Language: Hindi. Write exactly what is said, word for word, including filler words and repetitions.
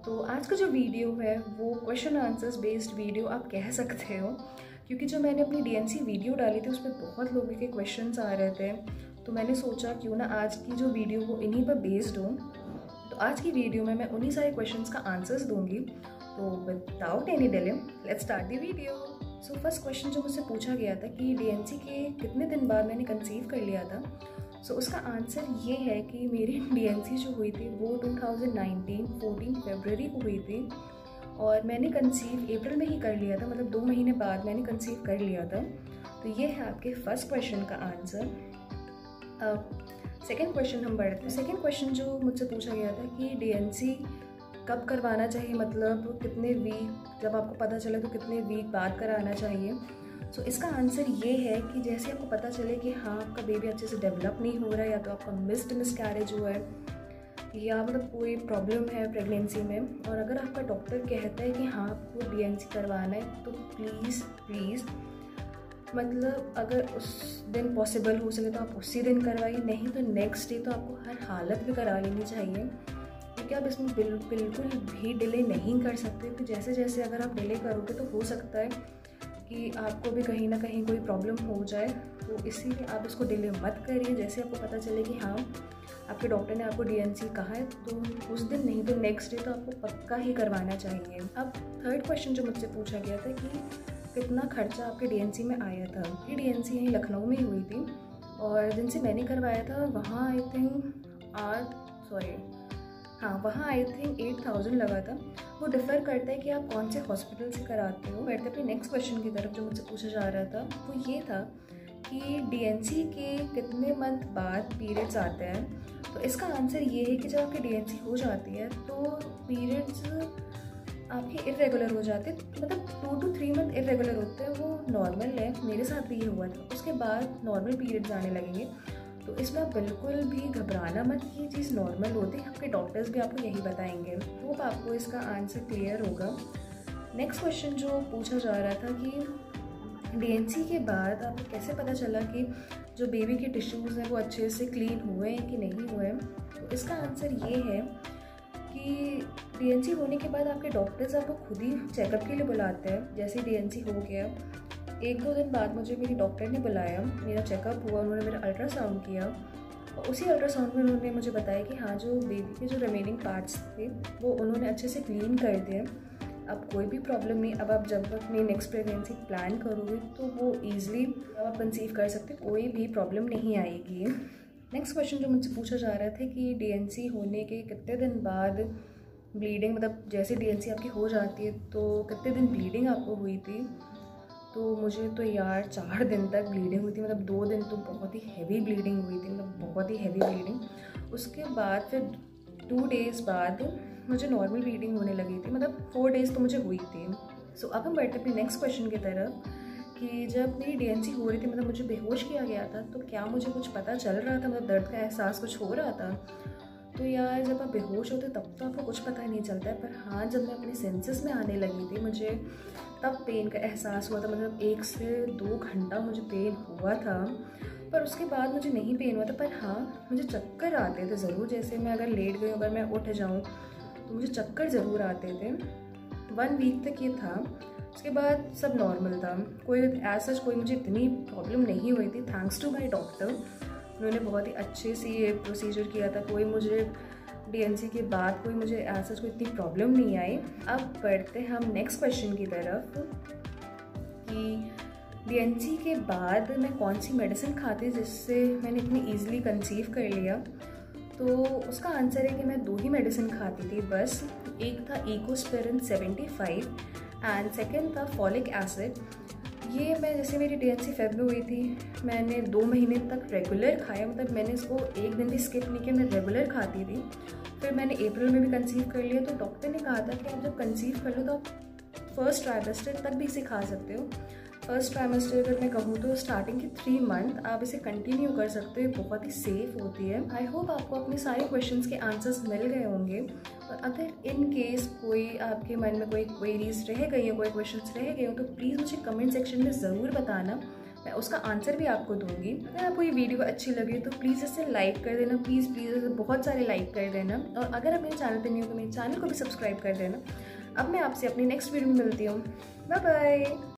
तो आज का जो वीडियो है वो क्वेश्चन आंसर्स बेस्ड वीडियो आप कह सकते हो, क्योंकि जो मैंने अपनी डीएनसी वीडियो डाली थी उसमें बहुत लोगों के क्वेश्चंस आ रहे थे। तो मैंने सोचा क्यों ना आज की जो वीडियो वो इन्हीं पर बेस्ड हो। तो आज की वीडियो में मैं उन्हीं सारे क्वेश्चंस का आंसर्स दूंगी। तो without any delay let's start the video. So first question जो मुझसे पूछा गया था कि डीएनसी के कितने दिन बाद मैंने कंसीव कर लिया था। सो so, उसका आंसर ये है कि मेरी डीएनसी जो हुई थी वो टू थाउजेंड नाइनटीन फोर्टीन फरवरी को हुई थी और मैंने कंसीव अप्रैल में ही कर लिया था, मतलब दो महीने बाद मैंने कंसीव कर लिया था। तो ये है आपके फर्स्ट क्वेश्चन का आंसर। अब सेकेंड क्वेश्चन हम बढ़ते हैं। सेकेंड क्वेश्चन जो मुझसे पूछा गया था कि डीएनसी कब करवाना चाहिए, मतलब कितने वीक, जब आपको पता चले तो कितने वीक बाद कराना चाहिए। सो so, इसका आंसर ये है कि जैसे आपको पता चले कि हाँ आपका बेबी अच्छे से डेवलप नहीं हो रहा है, या तो आपका मिस्ड मिसकैरेज हुआ है, या मतलब कोई प्रॉब्लम है प्रेगनेंसी में, और अगर आपका डॉक्टर कहता है कि हाँ आपको डीएनसी करवाना है तो प्लीज़ प्लीज़ मतलब अगर उस दिन पॉसिबल हो सके तो आप उसी दिन करवाइए, नहीं तो नेक्स्ट डे तो आपको हर हालत में करा लेनी चाहिए, क्योंकि आप इसमें बिल, बिल्कुल भी डिले नहीं कर सकते। क्योंकि जैसे जैसे अगर आप डिले करोगे तो हो सकता है कि आपको भी कहीं ना कहीं कोई प्रॉब्लम हो जाए। तो इसीलिए आप इसको डिले मत करिए। जैसे आपको पता चले कि हाँ आपके डॉक्टर ने आपको डीएनसी कहा है तो उस दिन नहीं तो नेक्स्ट डे तो आपको पक्का ही करवाना चाहिए। अब थर्ड क्वेश्चन जो मुझसे पूछा गया था कि कितना खर्चा आपके डीएनसी में आया था। ये डीएनसी यहीं लखनऊ में ही हुई थी और जिनसे मैंने करवाया था वहाँ आई थिंक आठ सॉरी हाँ वहाँ आई थिंक एट थाउजेंड लगा था। वो डिफ़र करता है कि आप कौन से हॉस्पिटल से कराते हो। बढ़ते अपने नेक्स्ट क्वेश्चन की तरफ जो मुझसे पूछा जा रहा था वो ये था कि डीएनसी के कितने मंथ बाद पीरियड्स आते हैं। तो इसका आंसर ये है कि जब आपकी डीएनसी हो जाती है तो पीरियड्स आपके इरेगुलर हो जाते हैं, मतलब two to three month irregular होते हैं, वो नॉर्मल है, मेरे साथ भी ये हुआ था। उसके बाद नॉर्मल पीरियड्स आने लगेंगे। तो इसमें आप बिल्कुल भी घबराना मत, ये चीज़ नॉर्मल होती है, आपके डॉक्टर्स भी आपको यही बताएंगे। होप आपको इसका आंसर क्लियर होगा। नेक्स्ट क्वेश्चन जो पूछा जा रहा था कि डीएनसी के बाद आपको कैसे पता चला कि जो बेबी के टिश्यूज़ हैं वो अच्छे से क्लीन हुए हैं कि नहीं हुए। तो इसका आंसर ये है कि डीएनसी होने के बाद आपके डॉक्टर्स आपको खुद ही चेकअप के लिए बुलाते हैं। जैसे डीएनसी हो गया एक दो दिन बाद मुझे मेरी डॉक्टर ने बुलाया, मेरा चेकअप हुआ, उन्होंने मेरा अल्ट्रासाउंड किया और उसी अल्ट्रासाउंड में उन्होंने मुझे बताया कि हाँ जो बेबी के जो रिमेनिंग पार्ट्स थे वो उन्होंने अच्छे से क्लीन कर दिए। अब कोई भी प्रॉब्लम नहीं। अब आप जब अपनी नेक्स्ट प्रेगनेंसी प्लान करोगे तो वो ईजिली आप कंसीव कर सकते, कोई भी प्रॉब्लम नहीं आएगी। नेक्स्ट क्वेश्चन जो मुझसे पूछा जा रहा था कि डीएनसी होने के कितने दिन बाद ब्लीडिंग, मतलब जैसे डीएनसी आपकी हो जाती है तो कितने दिन ब्लीडिंग आपको हुई थी। तो मुझे तो यार चार दिन तक ब्लीडिंग हुई थी, मतलब दो दिन तो बहुत ही हैवी ब्लीडिंग हुई थी, मतलब बहुत ही हैवी ब्लीडिंग। उसके बाद फिर टू डेज़ बाद मुझे नॉर्मल ब्लीडिंग होने लगी थी, मतलब फोर डेज़ तो मुझे हुई थी। सो so, अब हम बढ़ते अपने नेक्स्ट क्वेश्चन की तरफ कि जब मेरी डीएनसी हो रही थी, मतलब मुझे बेहोश किया गया था, तो क्या मुझे कुछ पता चल रहा था, मतलब दर्द का एहसास कुछ हो रहा था। तो यार जब आप बेहोश होते तब तो आपको कुछ पता नहीं चलता है, पर हाँ जब मैं अपने सेंसेस में आने लगी थी मुझे तब पेन का एहसास हुआ था। मतलब एक से दो घंटा मुझे पेन हुआ था, पर उसके बाद मुझे नहीं पेन हुआ था। पर हाँ मुझे चक्कर आते थे ज़रूर, जैसे मैं अगर लेट गई, अगर मैं उठ जाऊँ तो मुझे चक्कर ज़रूर आते थे। वन वीक तक ये था, उसके बाद सब नॉर्मल था, कोई ऐसा कोई मुझे इतनी प्रॉब्लम नहीं हुई थी। थैंक्स टू माई डॉक्टर, उन्होंने बहुत ही अच्छे से ये प्रोसीजर किया था। कोई मुझे डीएनसी के बाद कोई मुझे ऐसा कोई इतनी प्रॉब्लम नहीं आई। अब बढ़ते हैं हम नेक्स्ट क्वेश्चन की तरफ कि डीएनसी के बाद मैं कौन सी मेडिसिन खाती जिससे मैंने इतनी इजीली कंसीव कर लिया। तो उसका आंसर है कि मैं दो ही मेडिसिन खाती थी बस। एक था Ecosprin seventy five and second था फॉलिक एसिड। ये मैं जैसे मेरी डीएनसी फेब में हुई थी, मैंने दो महीने तक रेगुलर खाया, मतलब मैंने इसको एक दिन भी स्किप नहीं किया, मैं रेगुलर खाती थी। फिर मैंने अप्रैल में भी कंसीव कर लिया। तो डॉक्टर ने कहा था कि आप जब कंसीव कर लो तो आप फर्स्ट ट्राइमेस्टर तक भी इसे खा सकते हो। फर्स्ट ट्राइमेस्टर अगर मैं कहूँ तो स्टार्टिंग के थ्री मंथ आप इसे कंटिन्यू कर सकते हो, बहुत ही सेफ होती है। आई होप आपको अपने सारे क्वेश्चंस के आंसर्स मिल गए होंगे। और अगर इन केस कोई आपके मन में कोई क्वेरीज रह गई हो, कोई क्वेश्चंस रह गए हो, तो प्लीज़ मुझे कमेंट सेक्शन में ज़रूर बताना, मैं उसका आंसर भी आपको दूंगी। अगर आपको ये वीडियो अच्छी लगी तो प्लीज़ इसे लाइक कर देना, प्लीज़ प्लीज़ इसे बहुत सारे लाइक कर देना। और अगर आप मेरे चैनल पर नहीं हो तो मेरे चैनल को भी सब्सक्राइब कर देना। अब मैं आपसे अपनी नेक्स्ट वीडियो में मिलती हूँ। Bye bye.